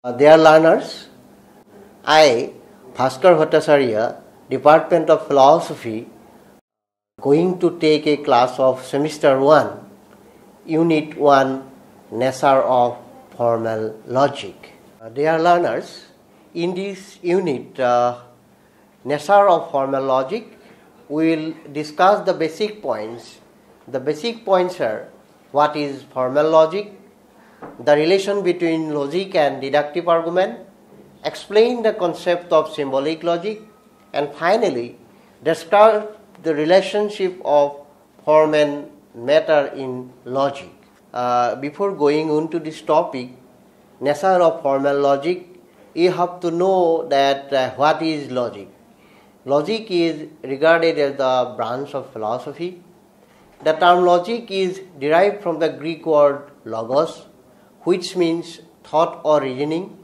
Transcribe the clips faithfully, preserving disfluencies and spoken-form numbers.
Uh, dear learners, I, Bhaskar Bhattacharya, Department of Philosophy, going to take a class of semester one, unit one, nature of formal logic. Uh, dear learners, in this unit, uh, nature of formal logic, we will discuss the basic points. The basic points are what is formal logic, the relation between logic and deductive argument, explain the concept of symbolic logic, and finally describe the relationship of form and matter in logic. Uh, before going on to this topic, nature of formal logic, you have to know that uh, what is logic. Logic is regarded as the branch of philosophy. The term logic is derived from the Greek word logos, which means thought or reasoning.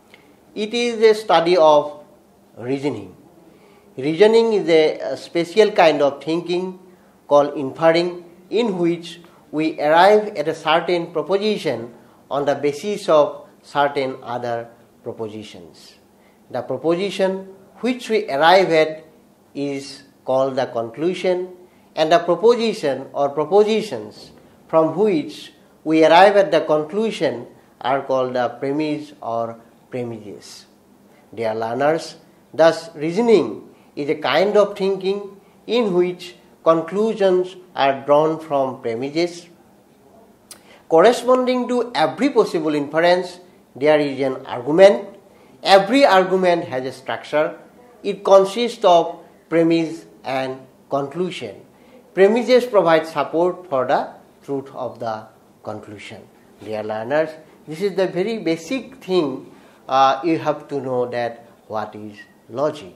It is a study of reasoning. Reasoning is a, a special kind of thinking called inferring, in which we arrive at a certain proposition on the basis of certain other propositions. The proposition which we arrive at is called the conclusion, and the proposition or propositions from which we arrive at the conclusion are called the premise or premises. Dear learners, thus reasoning is a kind of thinking in which conclusions are drawn from premises. Corresponding to every possible inference, there is an argument. Every argument has a structure. It consists of premise and conclusion. Premises provide support for the truth of the conclusion. Dear learners, this is the very basic thing uh, you have to know, that what is logic.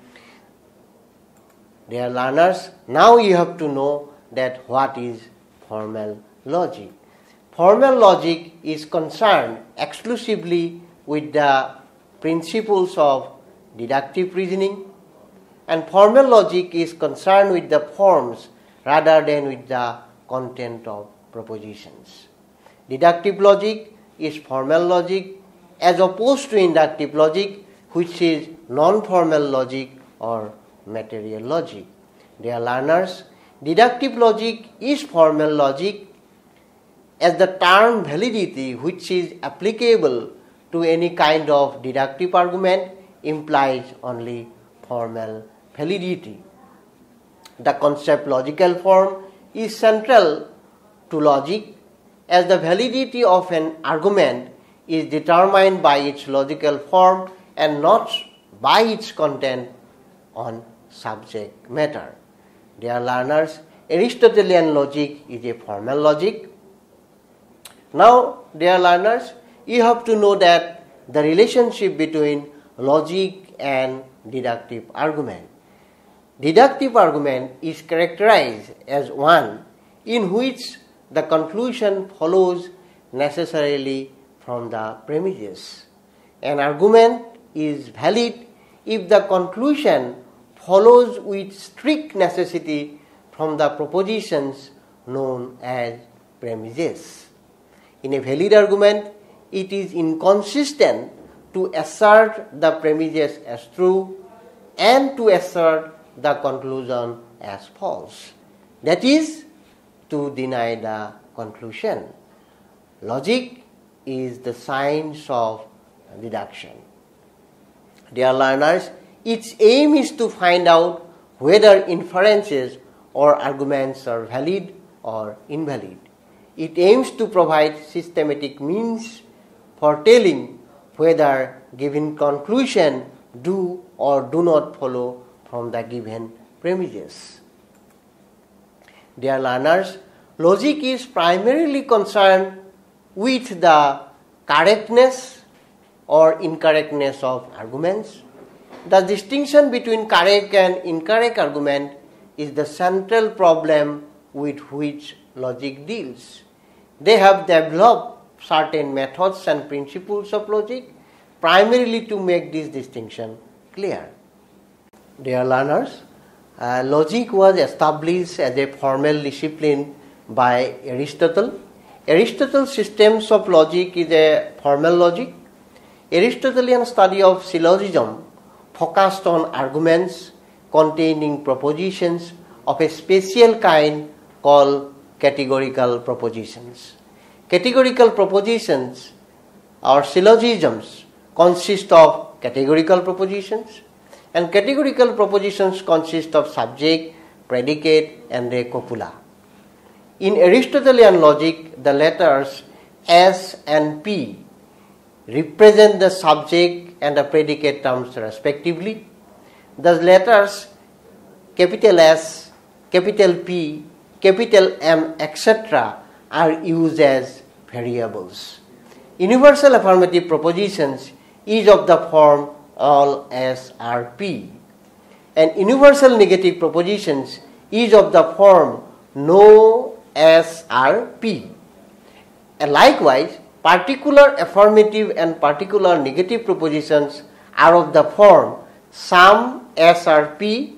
Dear learners, now you have to know that what is formal logic. Formal logic is concerned exclusively with the principles of deductive reasoning, and formal logic is concerned with the forms rather than with the content of propositions. Deductive logic is formal logic as opposed to inductive logic, which is non-formal logic or material logic. Dear learners, deductive logic is formal logic, as the term validity, which is applicable to any kind of deductive argument, implies only formal validity. The concept logical form is central to logic, as the validity of an argument is determined by its logical form and not by its content on subject matter. Dear learners, Aristotelian logic is a formal logic. Now, dear learners, you have to know that the relationship between logic and deductive argument. Deductive argument is characterized as one in which the conclusion follows necessarily from the premises. An argument is valid if the conclusion follows with strict necessity from the propositions known as premises. In a valid argument, it is inconsistent to assert the premises as true and to assert the conclusion as false. That is, to deny the conclusion. Logic is the science of deduction. Dear learners, its aim is to find out whether inferences or arguments are valid or invalid. It aims to provide systematic means for telling whether given conclusion do or do not follow from the given premises. Dear learners, logic is primarily concerned with the correctness or incorrectness of arguments. The distinction between correct and incorrect argument is the central problem with which logic deals. They have developed certain methods and principles of logic primarily to make this distinction clear. Dear learners, uh, logic was established as a formal discipline by Aristotle. Aristotle's systems of logic is a formal logic. Aristotelian study of syllogism focused on arguments containing propositions of a special kind called categorical propositions. Categorical propositions or syllogisms consist of categorical propositions, and categorical propositions consist of subject, predicate, and a copula. In Aristotelian logic, the letters S and P represent the subject and the predicate terms respectively. The letters capital S, capital P, capital M, et cetera are used as variables. Universal affirmative propositions is of the form all S are P, and universal negative propositions is of the form no S are P. And likewise, particular affirmative and particular negative propositions are of the form some S are P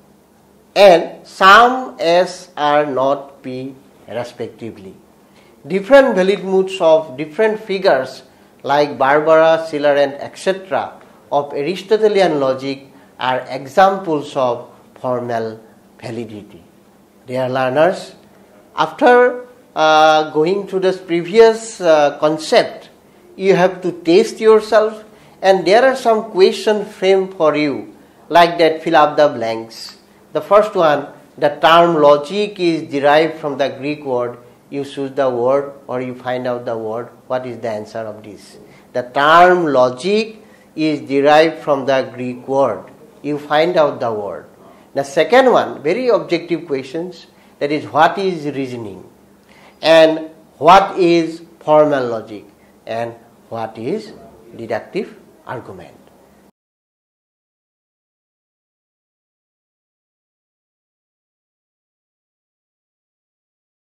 and some S are not P respectively. Different valid moods of different figures like Barbara, Celarent, et cetera of Aristotelian logic are examples of formal validity. Dear learners, after uh, going through this previous uh, concept, you have to test yourself, and there are some question framed for you, like that fill up the blanks. The first one, the term logic is derived from the Greek word. You choose the word or you find out the word. What is the answer of this? The term logic is derived from the Greek word. You find out the word. The second one, very objective questions, that is what is reasoning and what is formal logic and what is deductive argument.